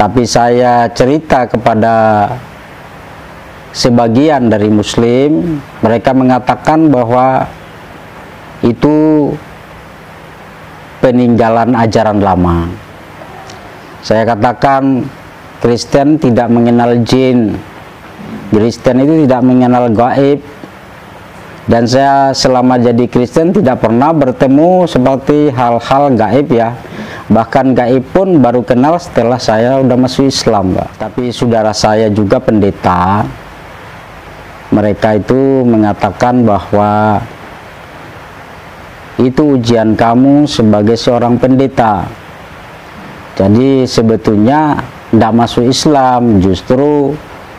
Tapi saya cerita kepada sebagian dari Muslim, mereka mengatakan bahwa itu peninggalan ajaran lama. Saya katakan Kristen tidak mengenal jin, Kristen itu tidak mengenal gaib, dan saya selama jadi Kristen tidak pernah bertemu seperti hal-hal gaib ya. Bahkan gaib pun baru kenal setelah saya udah masuk Islam, Pak. Tapi saudara saya juga pendeta, mereka itu mengatakan bahwa itu ujian kamu sebagai seorang pendeta. Jadi sebetulnya tidak masuk Islam, justru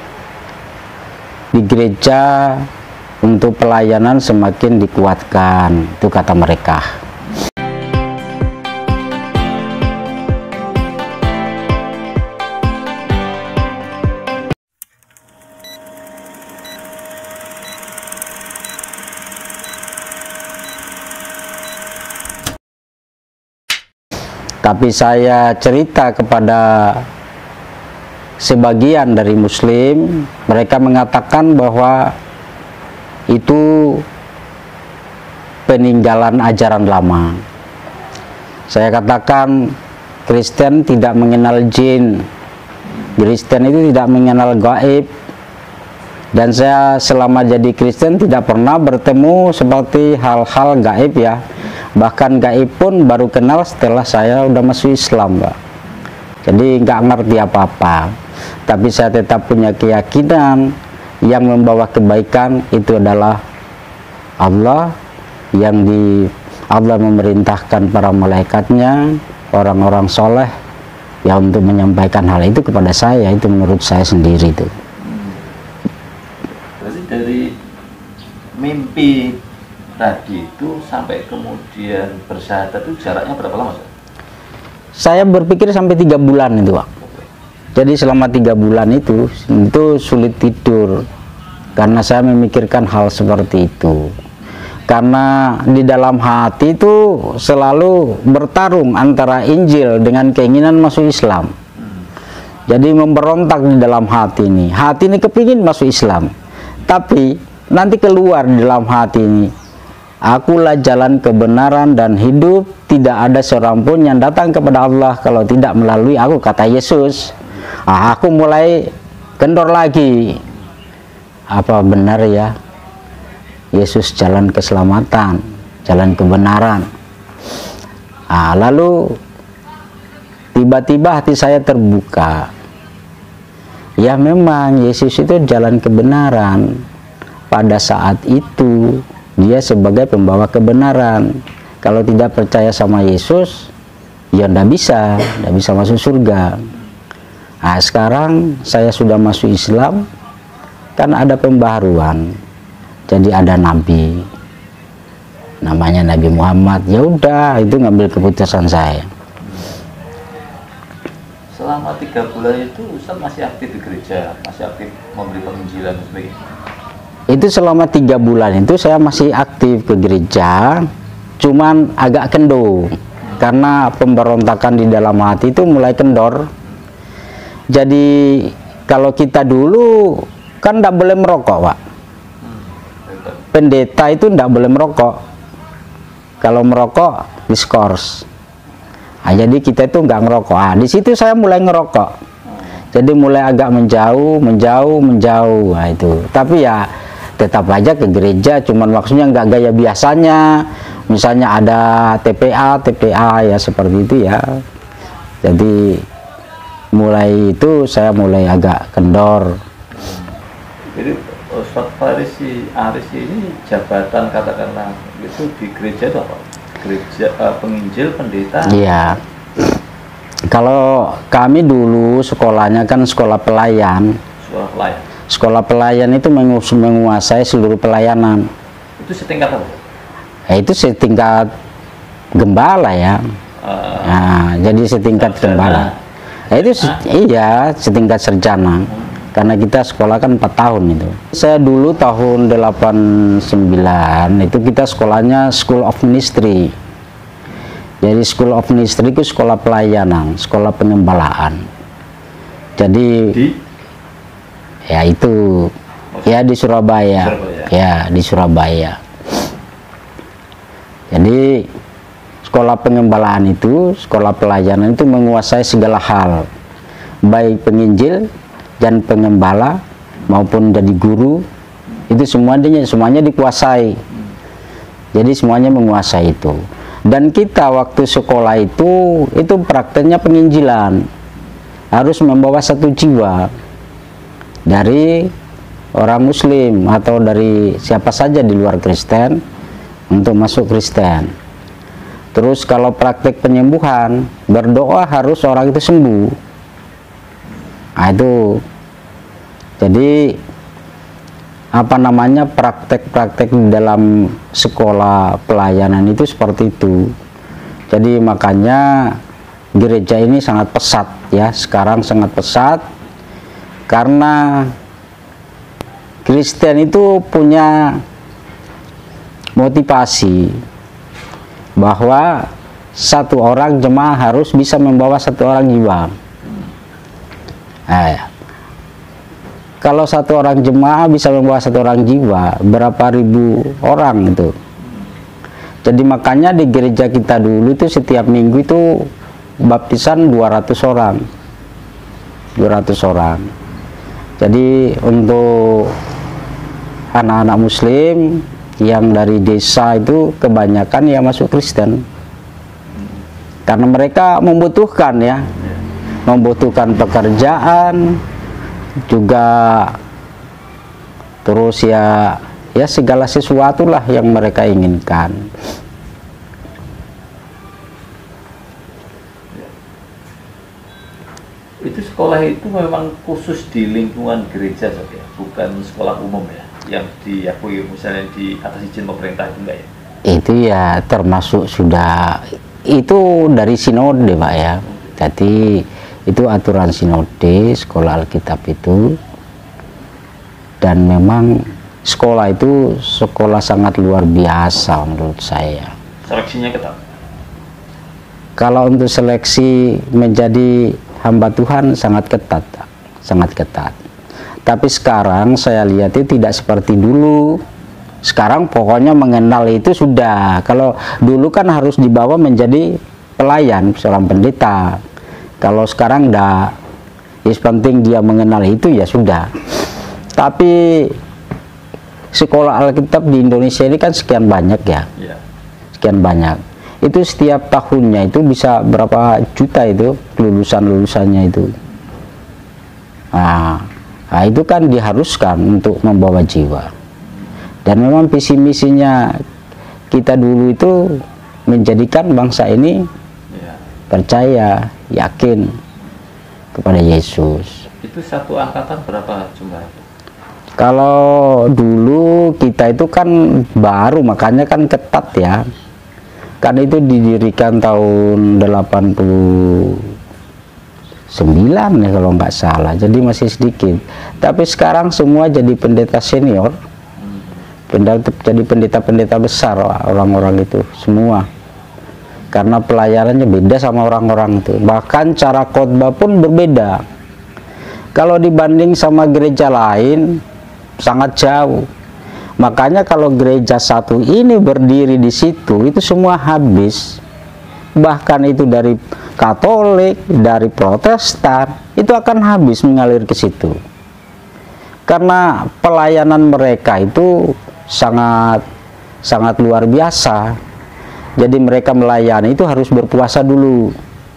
di gereja untuk pelayanan semakin dikuatkan, itu kata mereka. Tapi saya cerita kepada sebagian dari Muslim, mereka mengatakan bahwa itu peninggalan ajaran lama. Saya katakan Kristen tidak mengenal jin, Kristen itu tidak mengenal gaib, dan saya selama jadi Kristen tidak pernah bertemu seperti hal-hal gaib ya. Bahkan gaib pun baru kenal setelah saya udah masuk Islam, Pak. Jadi nggak ngerti apa-apa, tapi saya tetap punya keyakinan yang membawa kebaikan itu adalah Allah, yang Allah memerintahkan para malaikatnya, orang-orang soleh ya untuk menyampaikan hal itu kepada saya. Itu menurut saya sendiri itu. Berarti dari mimpi tadi itu sampai kemudian bersyahadat itu jaraknya berapa lama, Pak? Saya berpikir sampai 3 bulan itu, Pak. Jadi selama 3 bulan itu sulit tidur karena saya memikirkan hal seperti itu. Karena di dalam hati itu selalu bertarung antara Injil dengan keinginan masuk Islam. Jadi memberontak di dalam hati ini. Hati ini kepingin masuk Islam, tapi nanti keluar di dalam hati ini, akulah jalan kebenaran dan hidup, tidak ada seorang pun yang datang kepada Allah kalau tidak melalui aku, kata Yesus. Aku mulai kendor lagi. Apa benar ya Yesus jalan keselamatan, jalan kebenaran? Lalu tiba-tiba hati saya terbuka. Ya memang Yesus itu jalan kebenaran. Pada saat itu dia sebagai pembawa kebenaran. Kalau tidak percaya sama Yesus, ya tidak bisa masuk surga. Nah, sekarang saya sudah masuk Islam, kan ada pembaharuan. Jadi ada nabi, namanya Nabi Muhammad. Ya udah, itu ngambil keputusan saya. Selama 3 bulan itu Ustaz masih aktif di gereja, masih aktif memberi penginjilan dan sebagainya? Itu selama 3 bulan itu saya masih aktif ke gereja, cuman agak kendor karena pemberontakan di dalam hati itu mulai kendor. Jadi kalau kita dulu kan tidak boleh merokok, Pak. Pendeta itu tidak boleh merokok. Kalau merokok diskors. Jadi kita itu nggak ngerokok. Di situ saya mulai ngerokok. Jadi mulai agak menjauh. Nah, itu. Tapi ya tetap aja ke gereja, cuman maksudnya nggak gaya biasanya. Misalnya ada TPA ya seperti itu ya. Jadi mulai itu saya mulai agak kendor. Jadi Ustaz Farisi Aris ini jabatan katakanlah itu di gereja itu apa? Gereja penginjil, pendeta? Iya. Kalau kami dulu sekolahnya kan sekolah pelayan. Sekolah pelayan. Sekolah pelayan itu menguasai seluruh pelayanan. Itu setingkat apa? Itu setingkat gembala ya. Nah, jadi setingkat gembala. Itu iya setingkat sarjana. Karena kita sekolah kan 4 tahun itu. Saya dulu tahun 89 itu kita sekolahnya School of Ministry. Jadi School of Ministry itu sekolah pelayanan, sekolah pengembalaan. Jadi Di ya itu ya di Surabaya. Surabaya. Ya di Surabaya. Jadi sekolah pengembalaan itu, sekolah pelayanan itu menguasai segala hal, baik penginjil dan pengembala maupun jadi guru, itu semuanya dikuasai. Jadi semuanya menguasai itu. Dan kita waktu sekolah itu prakteknya penginjilan, harus membawa satu jiwa dari orang Muslim atau dari siapa saja di luar Kristen untuk masuk Kristen. Terus kalau praktek penyembuhan, berdoa harus orang itu sembuh. Nah itu, jadi apa namanya, praktek-praktek di dalam sekolah pelayanan itu seperti itu. Jadi makanya gereja ini sangat pesat ya, sekarang sangat pesat, karena Kristen itu punya motivasi bahwa satu orang jemaah harus bisa membawa satu orang jiwa. Kalau satu orang jemaah bisa membawa satu orang jiwa, berapa ribu orang itu. Jadi makanya di gereja kita dulu itu setiap minggu itu baptisan 200 orang. 200 orang. Jadi untuk anak-anak Muslim yang dari desa itu kebanyakan ya masuk Kristen. Karena mereka membutuhkan ya, membutuhkan pekerjaan juga, terus ya segala sesuatu lah yang mereka inginkan. itu sekolah itu memang khusus di lingkungan gereja saja, bukan sekolah umum ya, yang diakui misalnya di atas izin pemerintah itu enggak ya? Itu ya termasuk sudah, itu dari sinode Pak ya. Jadi itu aturan sinode sekolah Alkitab itu, dan memang sekolah itu sekolah sangat luar biasa menurut saya. Seleksinya ketat? Kalau untuk seleksi menjadi hamba Tuhan sangat ketat, sangat ketat. Tapi sekarang saya lihat itu tidak seperti dulu. Sekarang pokoknya mengenal itu sudah. Kalau dulu kan harus dibawa menjadi pelayan seorang pendeta. Kalau sekarang enggak, yang penting dia mengenal itu ya sudah. Tapi sekolah Alkitab di Indonesia ini kan sekian banyak ya, sekian banyak. Itu setiap tahunnya itu bisa berapa juta itu lulusannya itu. Nah itu kan diharuskan untuk membawa jiwa. Dan memang visi misinya kita dulu itu menjadikan bangsa ini percaya, yakin kepada Yesus. Itu satu angkatan berapa jumlah? Kalau dulu kita itu kan baru, makanya kan ketat ya. Kan itu didirikan tahun 89 ya kalau nggak salah, jadi masih sedikit. Tapi sekarang semua jadi pendeta senior, jadi pendeta-pendeta besar orang-orang itu semua. Karena pelayanannya beda sama orang-orang itu. Bahkan cara khotbah pun berbeda. Kalau dibanding sama gereja lain sangat jauh. Makanya kalau gereja satu ini berdiri di situ, itu semua habis. Bahkan itu dari Katolik, dari Protestan, itu akan habis mengalir ke situ. Karena pelayanan mereka itu sangat luar biasa. Jadi mereka melayani itu harus berpuasa dulu.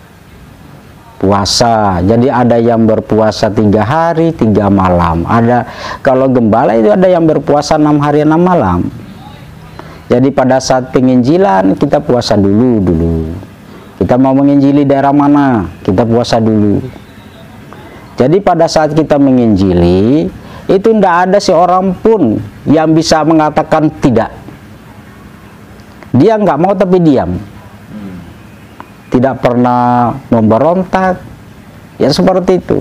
Puasa, jadi ada yang berpuasa 3 hari 3 malam, ada kalau gembala itu ada yang berpuasa 6 hari 6 malam. Jadi pada saat penginjilan kita puasa dulu. Kita mau menginjili daerah mana, kita puasa dulu. Jadi pada saat kita menginjili itu tidak ada seorang pun yang bisa mengatakan tidak. Dia nggak mau tapi diam. Tidak pernah memberontak, ya seperti itu.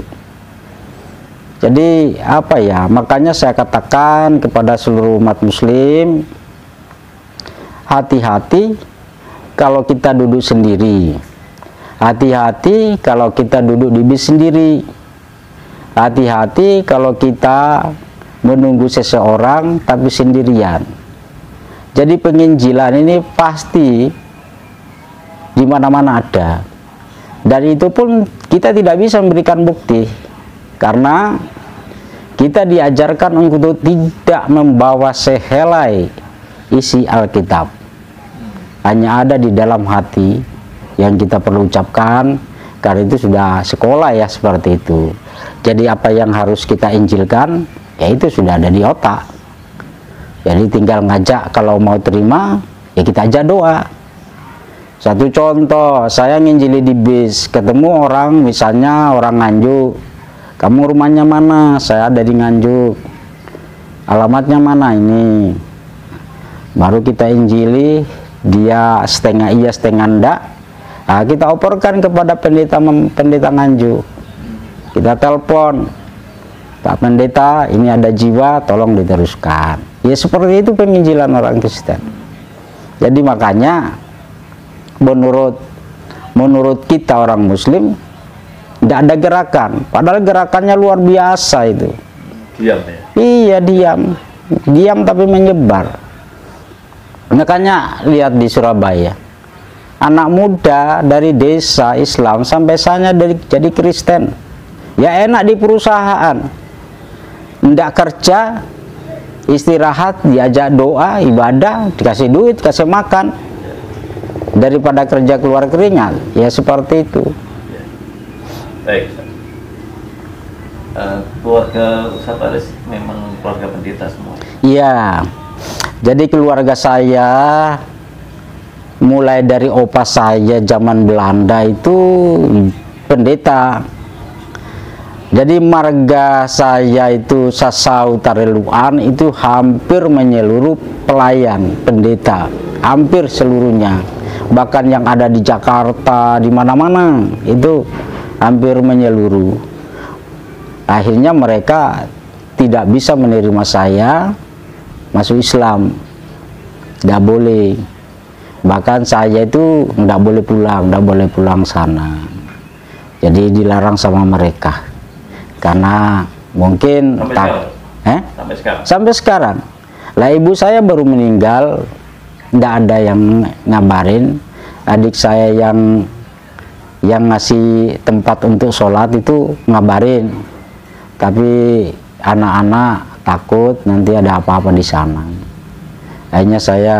Jadi apa ya, makanya saya katakan kepada seluruh umat Muslim, hati-hati kalau kita duduk sendiri, hati-hati kalau kita duduk di bis sendiri. hati-hati kalau kita menunggu seseorang tapi sendirian. Jadi penginjilan ini pasti di mana-mana ada. Dan itu pun kita tidak bisa memberikan bukti karena kita diajarkan untuk tidak membawa sehelai isi Alkitab. Hanya ada di dalam hati yang kita perlu ucapkan, karena itu sudah sekolah ya seperti itu. Jadi apa yang harus kita injilkan, ya itu sudah ada di otak. Jadi tinggal ngajak, kalau mau terima, ya kita ajak doa. Satu contoh, saya nginjili di bis, ketemu orang, misalnya orang Nganjuk. Kamu rumahnya mana? Saya ada di Nganjuk. Alamatnya mana? Ini. Baru kita injili, dia setengah iya setengah enggak. Nah, kita oporkan kepada pendeta Nganjuk. Kita telepon, Pak Pendeta, ini ada jiwa, tolong diteruskan. Ya seperti itu penginjilan orang Kristen. Jadi makanya menurut kita orang Muslim tidak ada gerakan, padahal gerakannya luar biasa itu. Diam ya? Iya, diam tapi menyebar. Makanya lihat di Surabaya, anak muda dari desa Islam sampai sana jadi Kristen. Ya enak di perusahaan, tidak kerja, istirahat, diajak doa, ibadah, dikasih duit, kasih makan, daripada kerja keluar keringat. Ya seperti itu. Baik, keluarga Ustaz Faris memang keluarga pendeta semua? Iya, jadi keluarga saya mulai dari opa saya zaman Belanda itu pendeta. Jadi marga saya itu Sasau Tareluan itu hampir menyeluruh pelayan pendeta, hampir seluruhnya. Bahkan yang ada di Jakarta, di mana-mana itu hampir menyeluruh. Akhirnya mereka tidak bisa menerima saya masuk Islam, tidak boleh. Bahkan saya itu tidak boleh pulang sana. Jadi dilarang sama mereka karena mungkin sampai sekarang. Lah ibu saya baru meninggal, tidak ada yang ngabarin. Adik saya yang ngasih tempat untuk sholat itu ngabarin, tapi anak-anak takut nanti ada apa-apa di sana. Akhirnya saya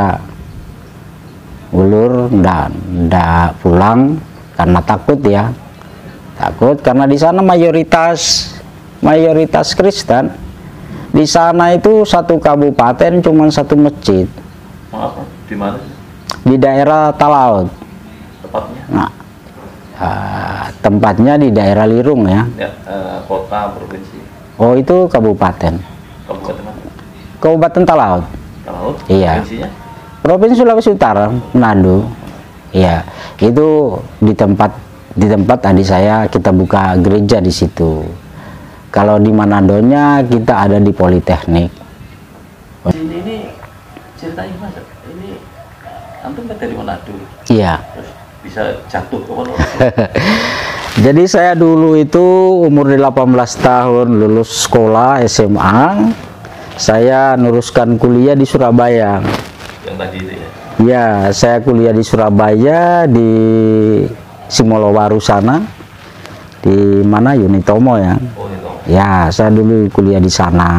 ulur, ndak pulang karena takut ya, takut karena di sana mayoritas Kristen. Di sana itu satu kabupaten cuma satu masjid. Apa? Di mana? Di daerah Talaut. Tepatnya? Nah, tempatnya di daerah Lirung ya. Kota, provinsi. Oh itu kabupaten. Kabupaten mana? Kabupaten Talaut. Talaut? Iya. Provinsinya? Provinsi Sulawesi Utara, Manado. Iya, itu di tempat adik saya kita buka gereja di situ. Kalau di Manadonya kita ada di Politeknik. Ini ceritanya gimana? Ini antum kan dari Manado. Iya. Terus bisa jatuh ke mana? Jadi saya dulu itu umur 18 tahun lulus sekolah SMA. Saya neruskan kuliah di Surabaya. Yang tadi itu ya? Ya, saya kuliah di Surabaya di Simolowaru sana. Di mana Unitomo ya? Oh, itu. Ya, saya dulu kuliah di sana.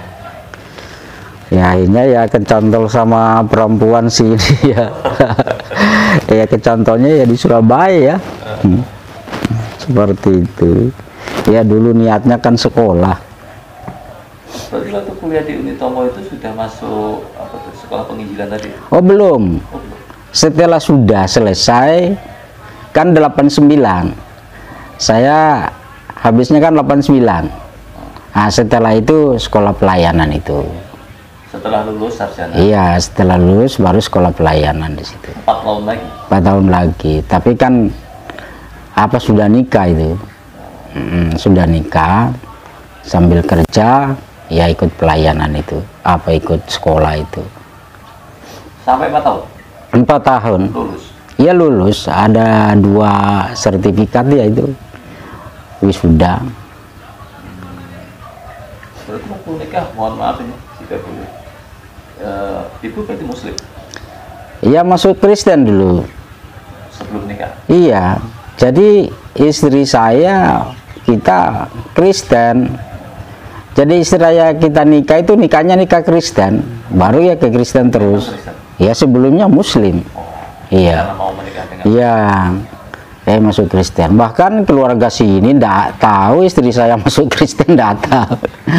Ya, akhirnya ya kecantol sama perempuan sini ya. Ya kecantolnya ya di Surabaya ya. Seperti itu. Ya dulu niatnya kan sekolah. Berarti waktu kuliah di Unitomo itu sudah masuk apa tuh, sekolah penginjilan tadi? Oh belum. Oh, belum. Setelah sudah selesai kan 89. Saya habisnya kan 89. Nah, setelah itu sekolah pelayanan itu. Setelah lulus sarjana? Iya, setelah lulus baru sekolah pelayanan di situ. 4 tahun lagi? 4 tahun lagi. Tapi kan apa sudah nikah itu? Sudah nikah sambil kerja ya ikut pelayanan itu. Apa ikut sekolah itu? Sampai 4 tahun? 4 tahun. Lulus? Iya lulus. Ada 2 sertifikat ya itu. Wisuda. berarti waktu nikah, mohon maaf ini jika boleh, ibu berarti muslim Iya, masuk Kristen dulu. sebelum nikah? Iya, jadi istri saya kita Kristen. Jadi istri saya kita nikah itu nikahnya nikah Kristen, baru ya ke Kristen terus. Kristen. Ya sebelumnya Muslim. Iya. Karena mau menikah dengan Iya, masuk Kristen. Bahkan keluarga sini ndak tahu istri saya masuk Kristen, ndak tahu.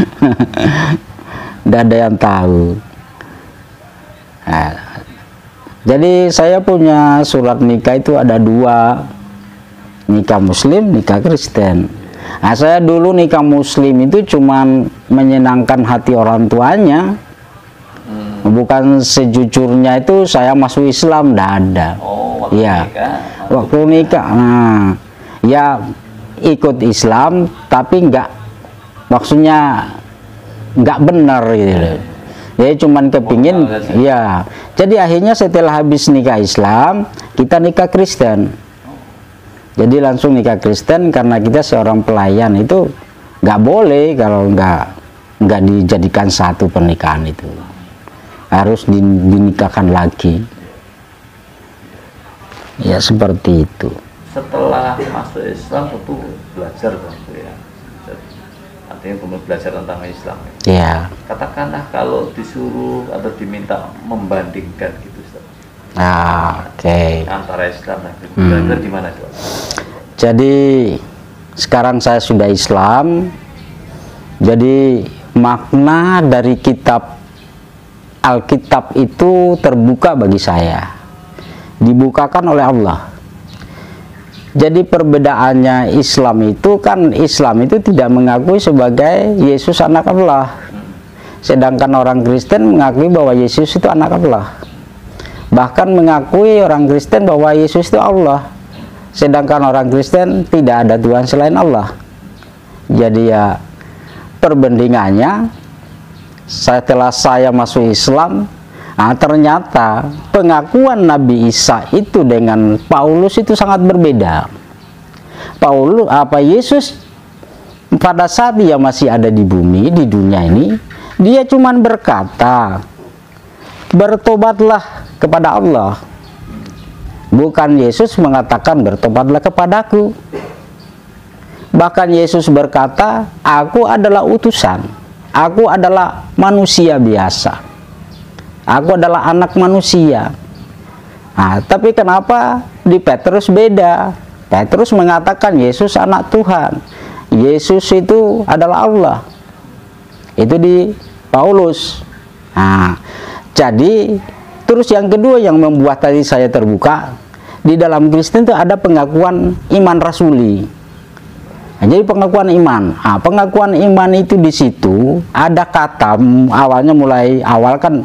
Ndak ada yang tahu. Nah, jadi saya punya surat nikah itu ada 2, nikah Muslim, nikah Kristen. Nah, saya dulu nikah Muslim itu cuman menyenangkan hati orang tuanya. Bukan sejujurnya itu saya masuk Islam, ndak ada. Oh, waktu Iya. nikah. Waktu nikah, nah, ya ikut Islam, tapi maksudnya nggak benar gitu loh. Jadi cuman kepingin, ya. Jadi akhirnya setelah habis nikah Islam, kita nikah Kristen. Jadi langsung nikah Kristen karena kita seorang pelayan itu nggak boleh kalau nggak dijadikan satu pernikahan itu. Harus dinikahkan lagi. Ya seperti itu. Setelah masuk Islam tentu belajar kan, ya. Artinya kemudian belajar tentang Islam. Ya. Katakanlah kalau disuruh atau diminta membandingkan gitu, Ustaz. Oke. Antara Islam dan Kristen, kira-kira gimana coba? Jadi sekarang saya sudah Islam. Jadi makna dari kitab Alkitab itu terbuka bagi saya, dibukakan oleh Allah. Jadi perbedaannya Islam itu kan, Islam itu tidak mengakui sebagai Yesus anak Allah, sedangkan orang Kristen mengakui bahwa Yesus itu anak Allah. Bahkan mengakui orang Kristen bahwa Yesus itu Allah, sedangkan orang Kristen tidak ada Tuhan selain Allah. Jadi ya perbandingannya, setelah saya masuk Islam, nah, ternyata pengakuan Nabi Isa itu dengan Paulus itu sangat berbeda. Yesus pada saat dia masih ada di bumi, di dunia ini, dia cuman berkata, bertobatlah kepada Allah. Bukan Yesus mengatakan bertobatlah kepadaku. Bahkan Yesus berkata, aku adalah utusan. Aku adalah manusia biasa. Aku adalah anak manusia. Nah, tapi kenapa di Petrus beda? Petrus mengatakan Yesus anak Tuhan. Yesus itu adalah Allah. Itu di Paulus. Nah, jadi terus yang kedua yang membuat tadi saya terbuka, di dalam Kristen itu ada pengakuan iman rasuli. Nah, jadi pengakuan iman. Nah, pengakuan iman itu di situ ada kata awalnya, mulai awal kan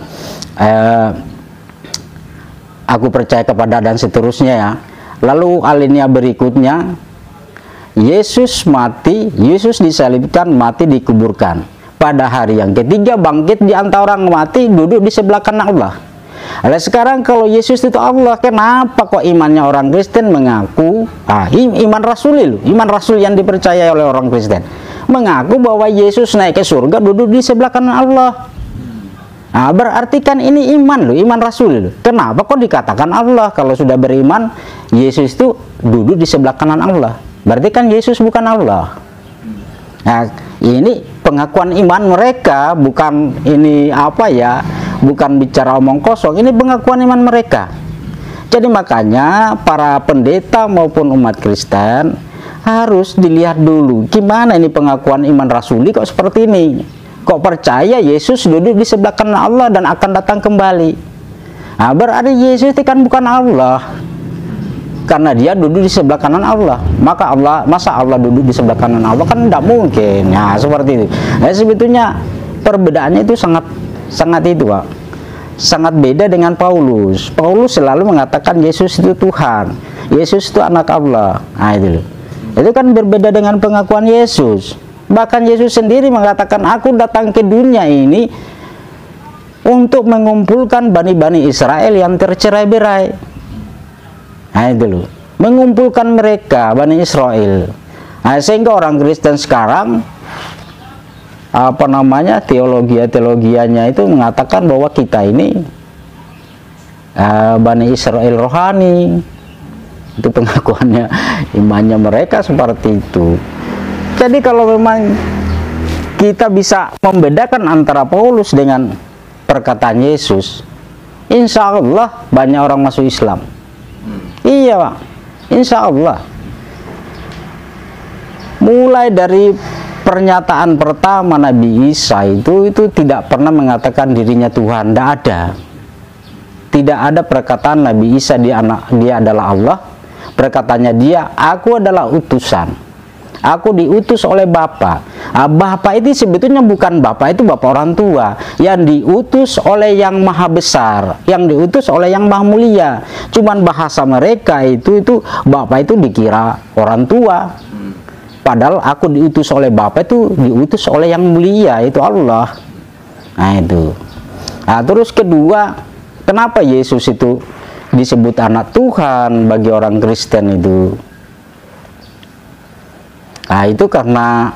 aku percaya kepada dan seterusnya ya. Lalu alinea berikutnya, Yesus mati, Yesus disalibkan, mati, dikuburkan. Pada hari yang ketiga bangkit di antara orang mati, duduk di sebelah kanan Allah. Nah, sekarang kalau Yesus itu Allah, kenapa kok imannya orang Kristen mengaku iman rasuli loh, iman rasul yang dipercaya oleh orang Kristen mengaku bahwa Yesus naik ke surga, duduk di sebelah kanan Allah. Nah, berarti kan ini iman loh, iman rasul loh. Kenapa kok dikatakan Allah kalau sudah beriman Yesus itu duduk di sebelah kanan Allah? Berarti kan Yesus bukan Allah. Nah, ini pengakuan iman mereka, bukan ini bukan bicara omong kosong, ini pengakuan iman mereka. Jadi makanya para pendeta maupun umat Kristen harus dilihat dulu gimana ini pengakuan iman rasuli kok seperti ini. Kok percaya Yesus duduk di sebelah kanan Allah dan akan datang kembali. Nah, berarti Yesus itu kan bukan Allah. Karena dia duduk di sebelah kanan Allah, masa Allah duduk di sebelah kanan Allah, kan tidak mungkin. Nah, seperti itu. Nah, sebetulnya perbedaannya itu sangat itu, Pak. Sangat beda dengan Paulus. Paulus selalu mengatakan Yesus itu Tuhan, Yesus itu anak Allah. Nah, itu kan berbeda dengan pengakuan Yesus. Bahkan Yesus sendiri mengatakan, aku datang ke dunia ini untuk mengumpulkan bani-bani Israel yang tercerai-berai. Nah, mengumpulkan mereka, Bani Israel. Nah, sehingga orang Kristen sekarang apa namanya, teologianya itu mengatakan bahwa kita ini Bani Israel rohani. Itu pengakuannya, imannya mereka seperti itu. Jadi kalau memang kita bisa membedakan antara Paulus dengan perkataan Yesus, insya Allah banyak orang masuk Islam. Iya Pak, insya Allah. Mulai dari pernyataan pertama Nabi Isa itu tidak pernah mengatakan dirinya Tuhan, tidak ada. Tidak ada perkataan Nabi Isa dia adalah Allah. Perkataannya dia, aku adalah utusan, aku diutus oleh Bapa. Bapa itu sebetulnya bukan Bapa, itu Bapa orang tua yang diutus oleh yang maha besar, yang diutus oleh yang maha mulia. Cuman bahasa mereka itu Bapa itu dikira orang tua, padahal aku diutus oleh Bapa itu diutus oleh yang mulia, itu Allah. Nah itu. Nah terus kedua, kenapa Yesus itu disebut anak Tuhan bagi orang Kristen itu? Nah itu karena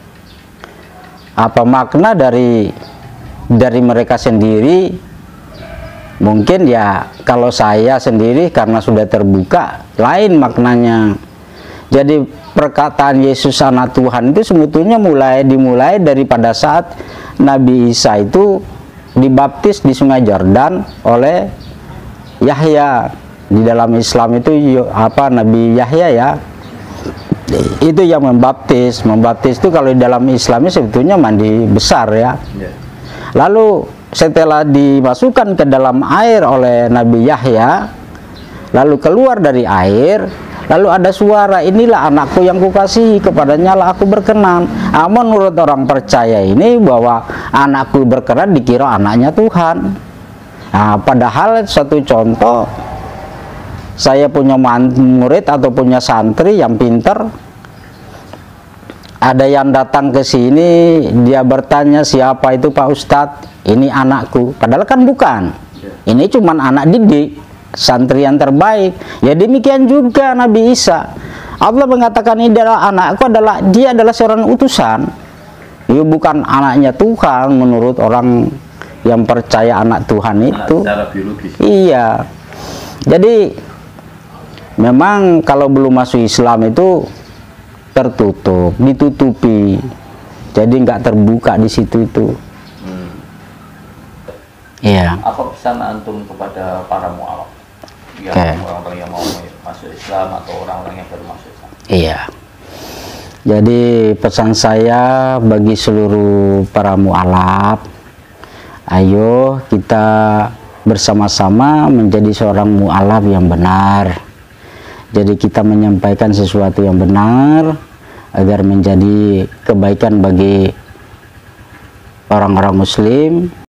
apa makna dari mereka sendiri. Mungkin ya kalau saya sendiri karena sudah terbuka lain maknanya. Jadi perkataan Yesus anak Tuhan itu sebetulnya dimulai daripada saat Nabi Isa itu dibaptis di Sungai Yordan oleh Yahya. Di dalam Islam itu apa, Nabi Yahya ya, itu yang membaptis itu kalau di dalam Islamnya sebetulnya mandi besar ya. Lalu setelah dimasukkan ke dalam air oleh Nabi Yahya, lalu keluar dari air, lalu ada suara, inilah anakku yang kukasihi, kepadanya lah aku berkenan. Menurut orang percaya ini bahwa anakku berkenan dikira anaknya Tuhan. Nah, padahal satu contoh, saya punya murid atau punya santri yang pinter, ada yang datang ke sini, dia bertanya, siapa itu Pak Ustadz? Ini anakku, padahal kan bukan. Ini cuman anak didik, santri yang terbaik. Ya demikian juga Nabi Isa. Allah mengatakan ini adalah anakku, dia adalah seorang utusan. Dia bukan anaknya Tuhan menurut orang yang percaya anak Tuhan itu. Secara biologis. Iya. Jadi memang kalau belum masuk Islam itu tertutup, ditutupi. Jadi nggak terbuka di situ itu. Iya. Apa pesan antum kepada para mu'alaf? Orang-orang yang mau masuk Islam atau orang-orang yang baru masuk Islam? Iya. Jadi pesan saya bagi seluruh para mu'alaf, ayo kita bersama-sama menjadi seorang mu'alaf yang benar. Jadi kita menyampaikan sesuatu yang benar agar menjadi kebaikan bagi orang-orang Muslim.